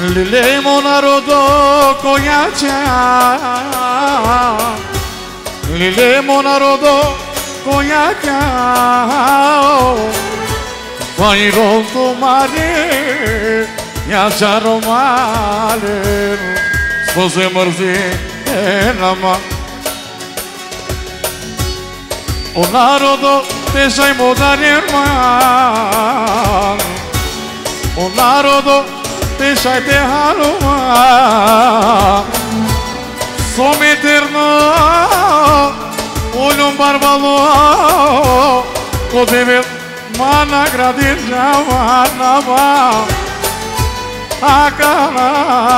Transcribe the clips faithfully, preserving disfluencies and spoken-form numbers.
Lile monarodo koyacha Lile monarodo koyacha Vairo tumare Yacharo male Spose mărzi enama O narodo te sai modare man O narodo te sai te haluma Som eterno Olhum barbalo O deve mana gradinja manava Akala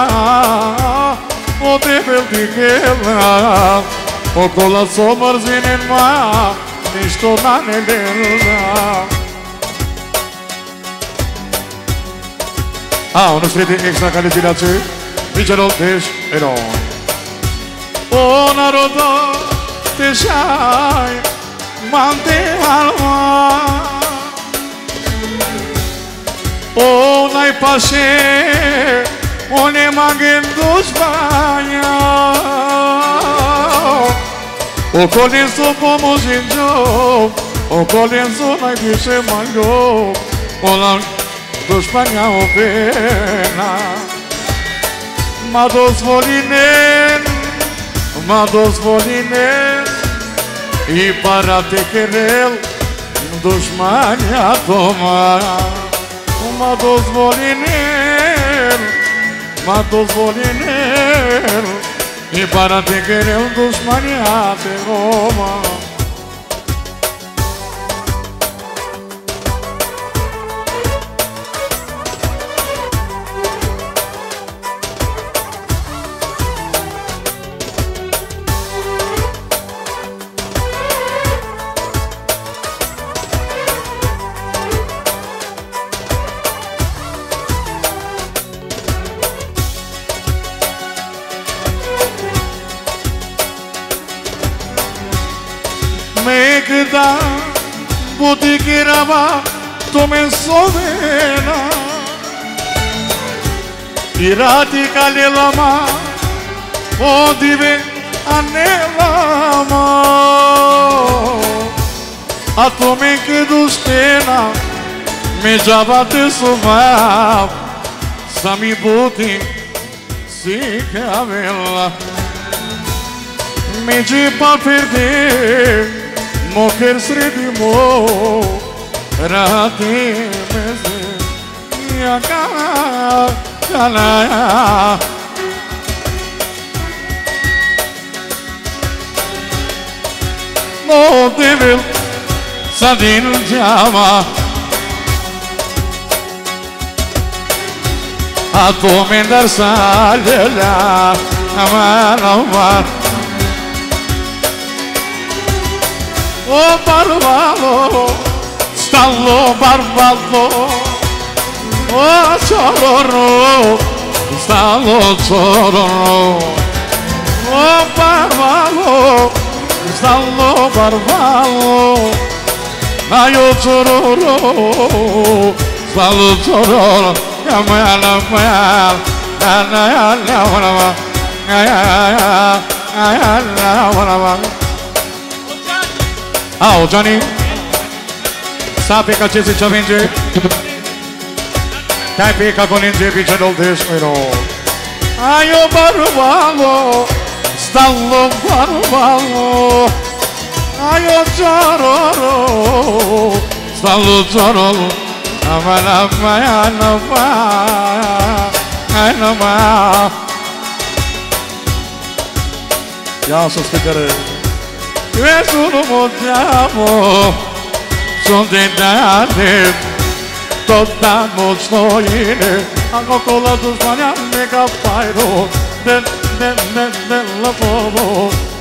O deve dikela O kola somrzinin ma Ništo na ne delna Ah, uno strete extra calificație Vicerul teș eron O narodo te șai Mante alma O n-ai pașe O ne magendu Spania O colinsu como zinjo O colinsu n-ai pișe mango O la do Spania o pena Ma dozvolinen Ma dozvolinen I para te querel Dușmania toma Ma dozvolinen Ma dozvolinen I para te querel Dușmania te toma Da butikirava tome sovena Irati kalelama odive anelama Atome que dustena me javate suva Sami buti si cavella Me jipa perder Moker sredi mo Rati meze Yaka Kalaya No devil Sadin jama Ato mendar salela Aman aman O barbalo, stallo barbalo O chororo, stallo chororo O barbalo, stallo barbalo Ayo chororo, stallo chororo Yamala mal, ayala walama Ayala ayala walama Ah, Johnny, sabe que a gente já vende? Tá pica com ninguém pedindo o desespero. Ai, o barulho, está louco barulho. Ai, o chororo, está louco chororo. Amana, amana, amana, amana. Já suspeitei. Nessuno vogliamo sontentare tutta mostoine Hanno colato sbagliando che pairo del del del del lavoro